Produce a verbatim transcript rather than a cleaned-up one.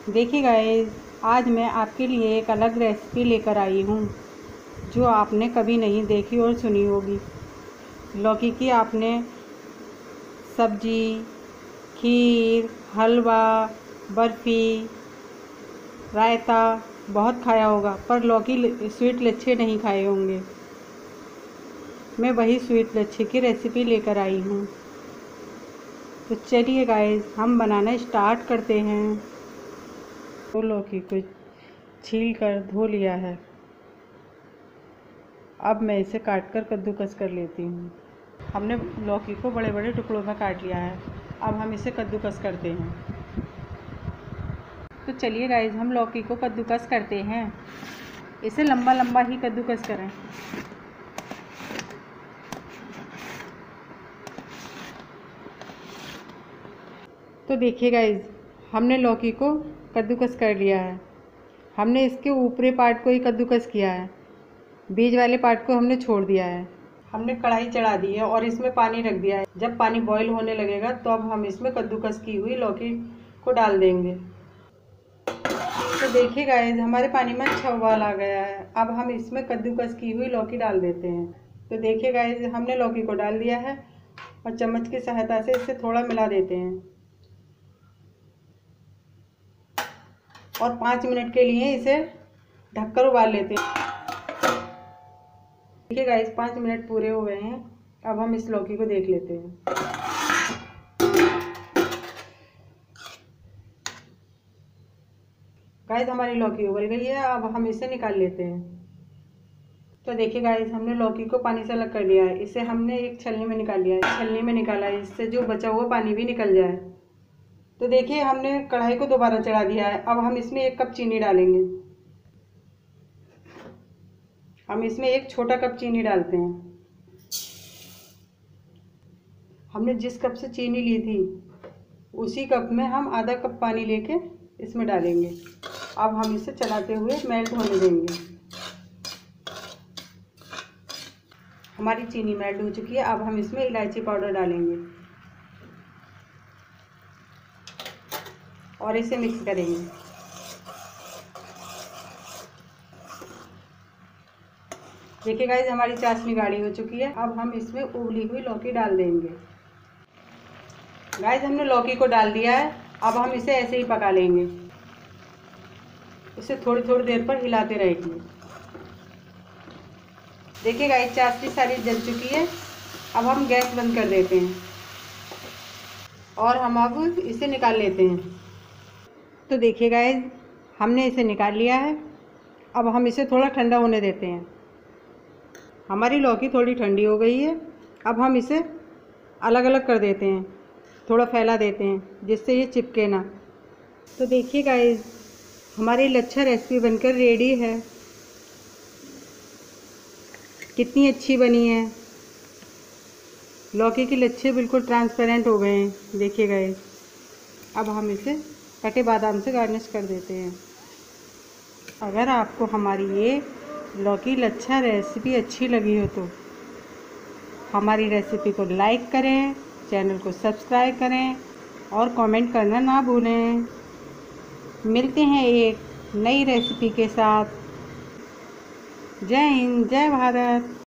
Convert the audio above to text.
देखिए गाइस, आज मैं आपके लिए एक अलग रेसिपी लेकर आई हूँ जो आपने कभी नहीं देखी और सुनी होगी। लौकी की आपने सब्जी, खीर, हलवा, बर्फ़ी, रायता बहुत खाया होगा, पर लौकी स्वीट लच्छे नहीं खाए होंगे। मैं वही स्वीट लच्छे की रेसिपी लेकर आई हूँ। तो चलिए गाइस, हम बनाना स्टार्ट करते हैं। तो लौकी को छील कर धो लिया है। अब मैं इसे काट कर कद्दूकस कर लेती हूँ। हमने लौकी को बड़े बड़े टुकड़ों में काट लिया है। अब हम इसे कद्दूकस करते हैं। तो चलिए गाइस, हम लौकी को कद्दूकस करते हैं। इसे लंबा लंबा ही कद्दूकस करें। तो देखिए गाइस, हमने लौकी को कद्दूकस कर लिया है। हमने इसके ऊपरी पार्ट को ही कद्दूकस किया है, बीज वाले पार्ट को हमने छोड़ दिया है। हमने कढ़ाई चढ़ा दी है और इसमें पानी रख दिया है। जब पानी बॉईल होने लगेगा तो अब हम इसमें कद्दूकस की हुई लौकी को डाल देंगे। तो देखिए गाइस, हमारे पानी में अच्छा उबाल आ गया है। अब हम इसमें कद्दूकस की हुई लौकी डाल देते हैं। तो देखिए गाइस, हमने लौकी को डाल दिया है और चम्मच की सहायता से इसे थोड़ा मिला देते हैं और पाँच मिनट के लिए इसे ढककर उबाल लेते हैं। देखिए गाइस, पाँच मिनट पूरे हो गए हैं। अब हम इस लौकी को देख लेते हैं। गाइस, हमारी लौकी उबल गई है। अब हम इसे निकाल लेते हैं। तो देखिए गाइस, हमने लौकी को पानी से अलग कर लिया है। इसे हमने एक छलनी में निकाल लिया है। छलनी में निकाला है, इससे जो बचा हुआ पानी भी निकल जाए। तो देखिए, हमने कढ़ाई को दोबारा चढ़ा दिया है। अब हम इसमें एक कप चीनी डालेंगे। हम इसमें एक छोटा कप चीनी डालते हैं। हमने जिस कप से चीनी ली थी उसी कप में हम आधा कप पानी लेके इसमें डालेंगे। अब हम इसे चलाते हुए मेल्ट होने देंगे। हमारी चीनी मेल्ट हो चुकी है। अब हम इसमें इलायची पाउडर डालेंगे और इसे मिक्स करेंगे। देखिए गाइस, हमारी चाशनी गाढ़ी हो चुकी है। अब हम इसमें उबली हुई लौकी डाल देंगे। गाइस, हमने लौकी को डाल दिया है। अब हम इसे ऐसे ही पका लेंगे। इसे थोड़ी थोड़ी देर पर हिलाते रहेंगे। देखिए गाइस, चाशनी सारी जल चुकी है। अब हम गैस बंद कर देते हैं और हम अब इसे निकाल लेते हैं। तो देखिए गाइस, हमने इसे निकाल लिया है। अब हम इसे थोड़ा ठंडा होने देते हैं। हमारी लौकी थोड़ी ठंडी हो गई है। अब हम इसे अलग अलग कर देते हैं, थोड़ा फैला देते हैं जिससे ये चिपके ना। तो देखिए गाइस, हमारी लच्छा रेसिपी बनकर रेडी है। कितनी अच्छी बनी है। लौकी के लच्छे बिल्कुल ट्रांसपेरेंट हो गए हैं। देखिए गाइस, अब हम इसे कटे बादाम से गार्निश कर देते हैं। अगर आपको हमारी ये लौकी लच्छा रेसिपी अच्छी लगी हो तो हमारी रेसिपी को लाइक करें, चैनल को सब्सक्राइब करें और कमेंट करना ना भूलें। मिलते हैं एक नई रेसिपी के साथ। जय हिंद, जय भारत।